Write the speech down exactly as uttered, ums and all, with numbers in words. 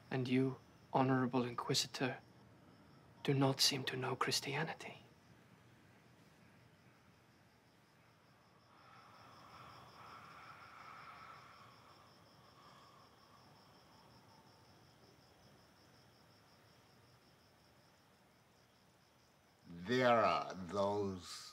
And you, Honorable Inquisitor, do not seem to know Christianity. There are those